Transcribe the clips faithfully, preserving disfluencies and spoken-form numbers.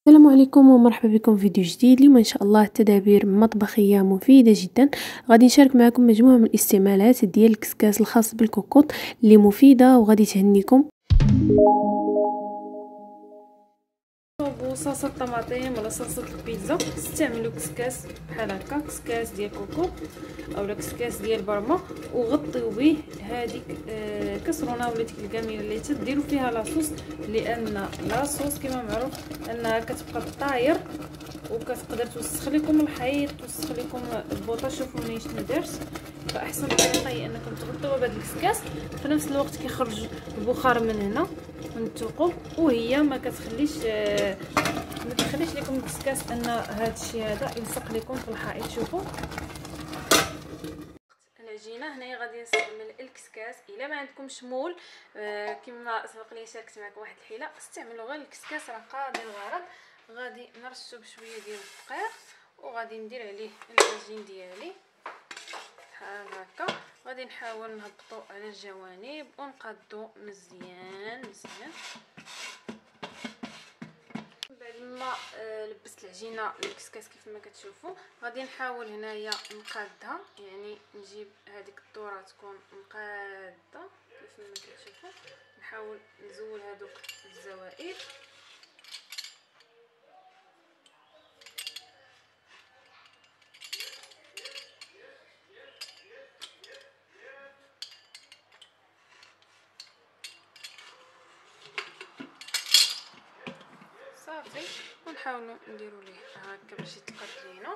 السلام عليكم ومرحبا بكم في فيديو جديد. اليوم ان شاء الله تدابير مطبخيه مفيده جدا. غادي نشارك معكم مجموعه من الاستعمالات ديال الكسكاس الخاص بالكوكوط اللي مفيده وغادي تهنيكم. صلصه الطماطم ولا صلصه البيتزا استعملوا كسكاس بحال هكا، كسكاس ديال كوكوط اولا كسكاس ديال برما، وغطيو به هذيك آه كسرونه ولا ديك الكاميله اللي تديروا فيها لاصوص، لان لاصوص كما معروف انها كتبقى طاير وكتقدر توسخ لكم الحيط، توسخ لكم البوطه. شوفوا منين شنو درت، فاحسن طريقه هي انكم تغطيوها بهذا الكسكاس، في نفس الوقت كيخرج البخار من هنا من الثقوب، وهي ما كتخليش آه ما كتخليش لكم الكسكاس ان هذا الشيء هذا يلصق لكم في الحائط. شوفوا العجينه هنايا غادي نستعمل الكسكاس. الا ما عندكمش مول آه كما سبق لي شاركت معكم واحد الحيله، استعملوا غير الكسكاس راه قاضي الغرض. غادي نرشو بشويه ديال الدقيق وغادي ندير عليه العجين ديالي بحال هكا. غادي نحاول نهبطو على الجوانب ونقادو مزيان مزيان. بعد ما آه لبست العجينه الكسكاس كيف ما كتشوفوا، غادي نحاول هنايا نقادها، يعني نجيب هذيك الدوره تكون مقاده كيف ما كتشوفوا. نحاول نزول هذوك الزوائد صافي، ونحاولوا نديروا ليه هكا باش يتقاد لينا.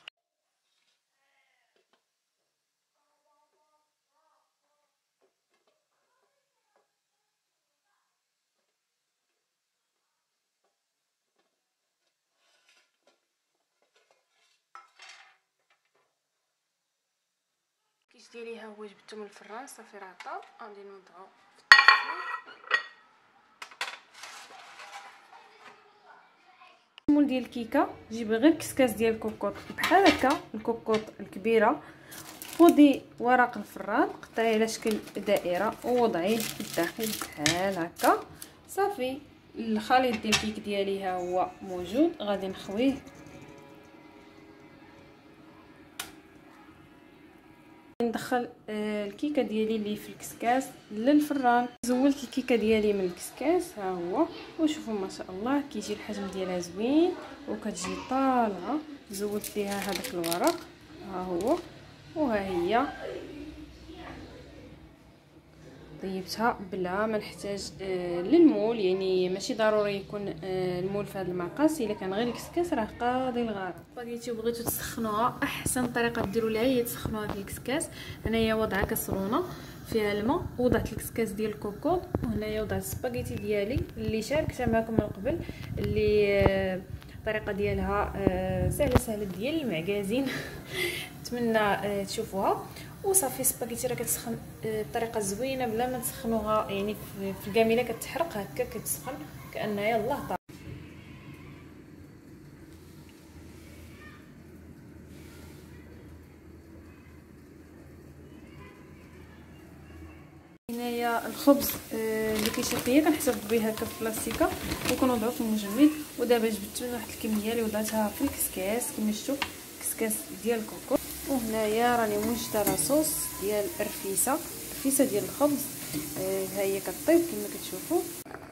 كيش ديالي ها هو جبدته من الفران صافي راه طاب. غادي نوضعو في الطاسه. المول ديال الكيكه، جيبي غير كسكاس ديال الكوكوط بحال هكا، الكوكوط الكبيره، خدي ورق الفران قطعيه على شكل دائره ووضعيه في الداخل بحال هكا. صافي الخليط ديال الكيك ديالي ها هو موجود. غادي نخويه ندخل الكيكه ديالي اللي في الكسكاس للفران. زولت الكيكه ديالي من الكسكاس ها هو، وشوفوا ما شاء الله كيجي الحجم ديالها زوين وكتجي طالعه. زولت ليها هذاك الورق ها هو، وها هي طيبتها بلا ما نحتاج آه للمول. يعني ماشي ضروري يكون آه المول في هذا المقاس، الا كان غير الكسكاس راه قاضي الغرض. بغيتو بغيتو تسخنوها، احسن طريقه ديروا لها هي تسخنوها في الكسكاس. هنايا وضعه كسرونه فيها الماء، وضعت الكسكاس ديال الكوكوط، وهنايا وضعت السباغيتي ديالي اللي شاركتها معكم من قبل، اللي آه الطريقه ديالها آه سهله سهله ديال المعكازين. نتمنى آه تشوفوها. وصافي سباغيتي راه كتسخن بطريقه زوينه بلا ما تسخنوها، يعني في الكاميله كتحرق هكا كتسخن كانها يلاه طاب. هنايا الخبز اللي كيشرب فيا كنحتفظ به هكا في بلاستيكه وكنوضعو في المجمد. ودابا جبدت منه واحد الكميه اللي وضعتها في الكسكاس كما شفتوا، كسكاس ديال الكوكو. وهنايا راني موجده لاصوص ديال الرفيسه، الرفيسه ديال الخبز. آه ها هي كطيب كما كتشوفوا.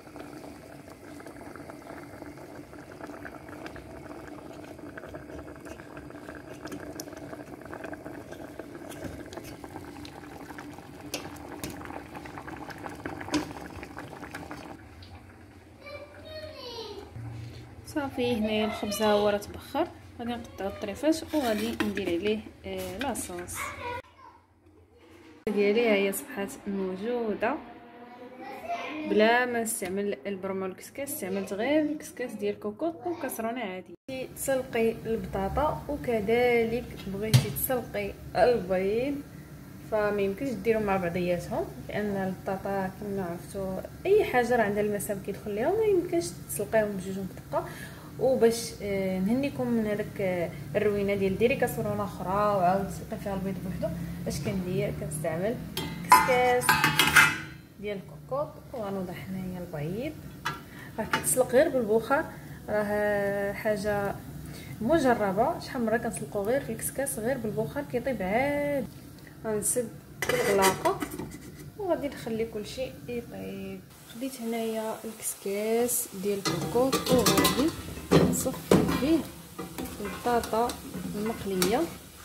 صافي هنايا الخبز ها هو راه تبخر. غادي نقطعو الطريفات وغادي ندير عليه آه لاصوص ديالي. ها هي صبحات موجوده بلا ما نستعمل البرما والكسكاس، استعملت غير الكسكاس ديال الكوكوط وكسرونه عادي. تسلقي البطاطا وكذلك بغيتي تسلقي البيض، فما يمكنش ديرهم مع بعضياتهم، لان البطاطا كما عرفتوا اي حاجه راه عندها الماء سام كيدخل ليها، وما يمكنش تسلقيهم بجوجهم بدقه. وباش آه نهنيكم من هذاك آه الروينه ديال ديري كسرونه اخرى وعاود تسلقي فيها البيض بوحدو، اش كندير كنستعمل كسكاس ديال الكوكوط وغنوضع هنايا البيض. راه كيتسلق غير بالبخار، راه حاجه مجربه. شحال مره كنسلقو غير في الكسكاس غير بالبخار كيطيب عادي. غنسد الغلاقه وغادي نخلي كلشي يطيب. خديت هنايا الكسكاس ديال الكوكوط وغادي نصفي فيه البطاطا المقليه.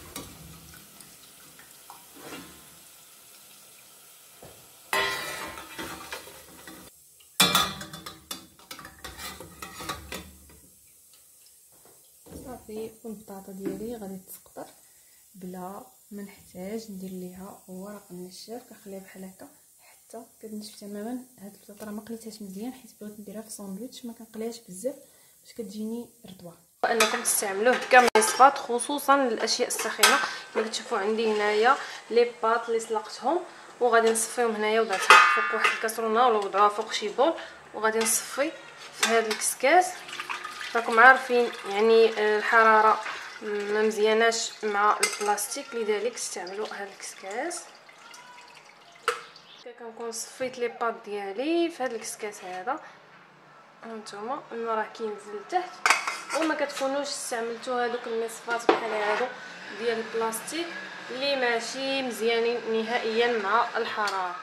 صافي والبطاطا ديالي غادي تسقطر بلا ما نحتاج ندير ليها ورق النشاف. كنخليها بحال هكا حتى كتنشف تماما. هاد البطاطا راه ما قليتهاش مزيان حيت بغيت نديرها في ساندويتش، ما كنقليهاش بزاف باش كتجيني رطبه. وانكم تستعملوه كامل الوصفات خصوصا الاشياء السخينه. كما كتشوفوا عندي هنايا لي باط اللي سلقتهم وغادي نصفيهم هنايا وضعتها فوق واحد الكاسرونه ولا وضعوها فوق شي بول وغادي نصفي في هذا الكسكاس. راكم عارفين يعني الحراره ما مزياناش مع البلاستيك، لذلك استعملوا هذا الكسكاس. كنكون صفيت لي باط ديالي في هذا الكسكاس هذا. هانتوما الماء راه كينزل لتحت وما كتكونوش استعملتوا هذوك المصفات بحال هادو ديال البلاستيك اللي ماشي مزيانين نهائيا مع الحراره.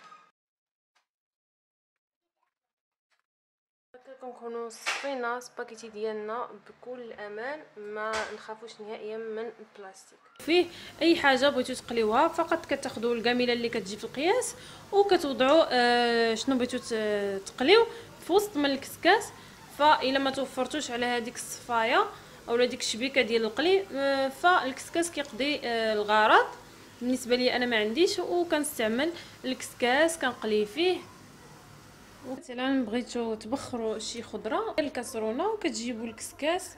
كنكونوا صفينا سباغيتي ديالنا بكل امان، ما نخافوش نهائيا من البلاستيك. فيه اي حاجه بغيتو تقليوها فقط كتاخذوا الكاميله اللي كتجي في القياس وكتوضعوا آه شنو بغيتو تقليو في وسط من الكسكاس. فالا ما توفرتوش على هذيك الصفايه اولا ديك الشبيكه ديال القلي آه فالكسكاس كيقضي آه الغرض. بالنسبه لي انا ما عنديش وكنستعمل الكسكاس كنقلي فيه. مثلا بغيتو تبخروا شي خضره الكاسرونه وكتجيبوا الكسكاس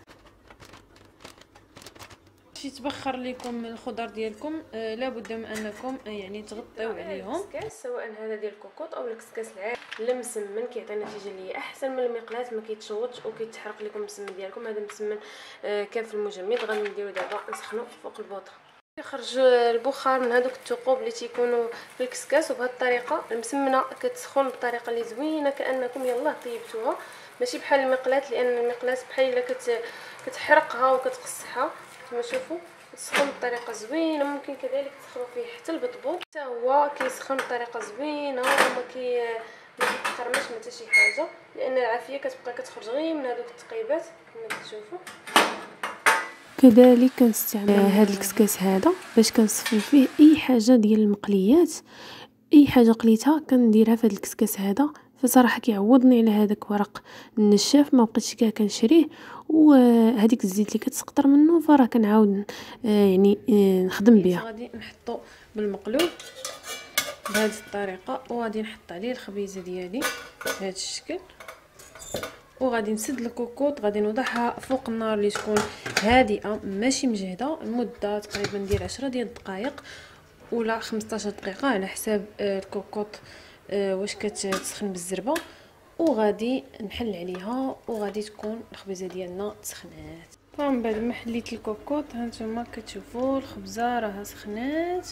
شي تبخر لكم الخضر ديالكم آه لابد من انكم آه يعني تغطيو عليهم. الكسكاس سواء هذا ديال الكوكوط او الكسكاس العادي المسمن كيعطي نتيجه اللي احسن من المقلاه، ما كيتشوطش وكيتحرق لكم المسمن ديالكم. هذا المسمن آه كان في المجمد. غادي نديرو دابا نسخنو فوق البوطه. كيخرج البخار من هذوك الثقوب اللي تيكونوا في الكسكاس وبهذه الطريقه المسمنه كتسخن بطريقه اللي زوينه كانكم يلاه طيبتوها، ماشي بحال المقلاه لان المقلاه بحال الا كت كتحرقها وكتقصحها. كما تشوفوا تسخن بطريقه زوينه. ممكن كذلك تسخنوا فيه حتى البطبوط حتى هو كيسخن بطريقه زوينه وما كي ما كيتقرمش حتى شي حاجه، لان العافيه كتبقى كتخرج غير من هذوك التقيبات كما كتشوفوا. كذلك كنستعمل هذا الكسكاس هذا باش كنصفي فيه اي حاجه ديال المقليات. اي حاجه قليتها كنديرها في هذا الكسكاس هذا، فصراحه كيعوضني على هذاك ورق النشاف ما بقيتش كاع كنشريه. وهذيك الزيت اللي كتسقطر منه فراه كنعاود يعني نخدم بها. غادي نحطو بالمقلوب بهذه الطريقه وغادي نحط عليه الخبيزه ديالي بهذا الشكل وغادي نسد الكوكوط. غادي نوضعها فوق النار اللي تكون هادئه ماشي مجهده المده تقريبا ديال عشرة ديال الدقائق ولا خمسطاش دقيقه على حساب الكوكوط واش كتسخن بالزربه. وغادي نحل عليها وغادي تكون الخبيزه ديالنا تسخنات. من بعد ما حليت الكوكوط هانتوما كتشوفوا الخبزه راها سخنات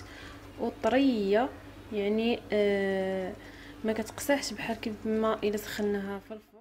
وطريه، يعني آه ما كتقصحش بحال كيما الا سخناها في الفرن.